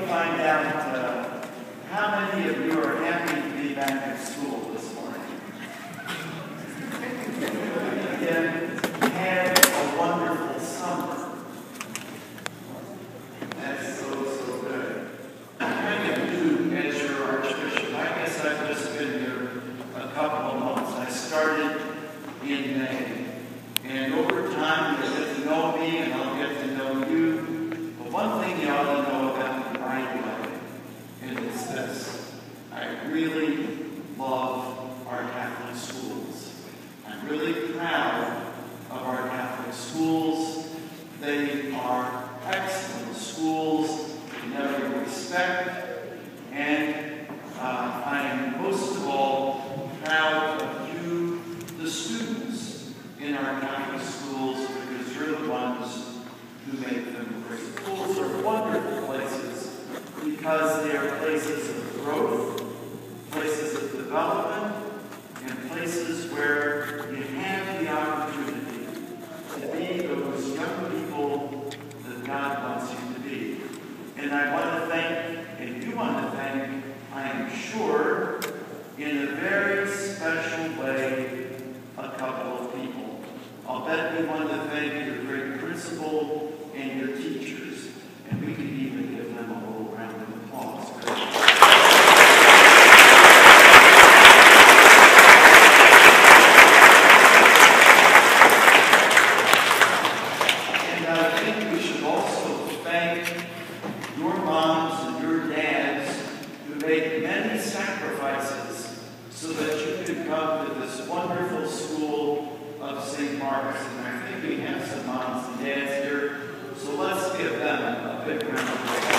find out how many of you are happy to be back at school this morning. Again, had a wonderful summer. That's so good. I'm kind of new as your Archbishop. I guess I've just been here a couple of months. I started in May. And over time, you'll get to know me and I'll get to know you. But one thing you ought to know about me right away, and it's this: I really love our Catholic schools. I'm really proud of our Catholic schools. They are excellent schools in every respect. And I am most of all proud of you, the students in our Catholic schools, because you're the ones who make them great. Schools are wonderful places because they are places of growth, places of development, and places where you have the opportunity to be those young people that God wants you to be. And I want to thank, and you want to thank, I am sure, in a very special way, a couple of people. I'll bet we want to thank your great principal and your teachers, and we can even give them a little round of applause. And I think we should also thank your moms and your dads who made many sacrifices so that you could come to this wonderful school of St. Mark's. And I think we have some moms and dads here, so let's give them a big round of applause.